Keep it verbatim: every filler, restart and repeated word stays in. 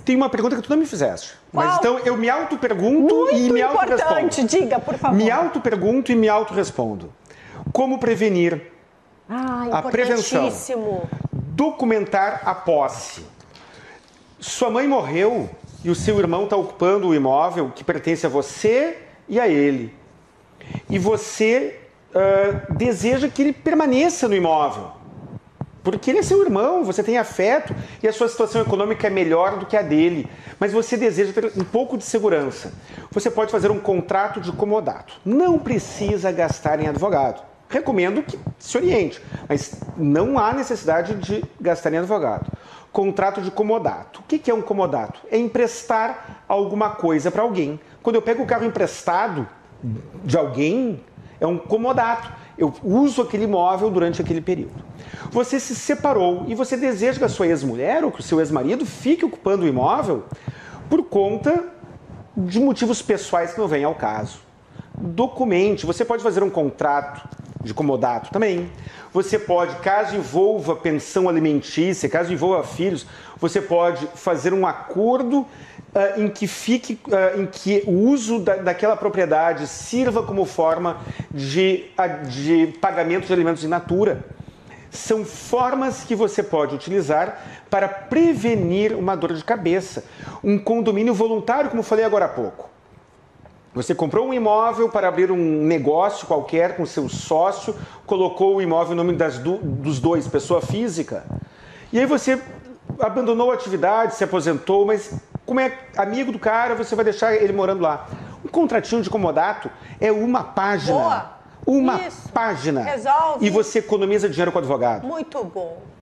tem uma pergunta que tu não me fizeste. Qual? Mas então eu me auto-pergunto e me auto-respondo. Muito importante, diga, por favor. Me auto-pergunto e me auto-respondo. Como prevenir? Ah, a prevenção. importantíssimo. Documentar a posse. Sua mãe morreu e o seu irmão está ocupando o imóvel que pertence a você e a ele. E você uh, deseja que ele permaneça no imóvel. Porque ele é seu irmão, você tem afeto e a sua situação econômica é melhor do que a dele. Mas você deseja ter um pouco de segurança. Você pode fazer um contrato de comodato. Não precisa gastar em advogado. Recomendo que se oriente, mas não há necessidade de gastar em advogado. Contrato de comodato. O que é um comodato? É emprestar alguma coisa para alguém. Quando eu pego o carro emprestado de alguém, é um comodato. Eu uso aquele imóvel durante aquele período. Você se separou e você deseja que a sua ex-mulher ou que o seu ex-marido fique ocupando o imóvel por conta de motivos pessoais que não vêm ao caso. Documente. Você pode fazer um contrato de comodato também. Você pode, caso envolva pensão alimentícia, caso envolva filhos, você pode fazer um acordo Uh, em que fique, uh, em que o uso da, daquela propriedade sirva como forma de, uh, de pagamento de alimentos in natura. São formas que você pode utilizar para prevenir uma dor de cabeça. Um condomínio voluntário, como falei agora há pouco. Você comprou um imóvel para abrir um negócio qualquer com seu sócio, colocou o imóvel no nome das do, dos dois, pessoa física, e aí você abandonou a atividade, se aposentou, mas como é amigo do cara, você vai deixar ele morando lá. Um contratinho de comodato é uma página. Boa. Uma Isso. página. Resolve. E você economiza dinheiro com o advogado. Muito bom.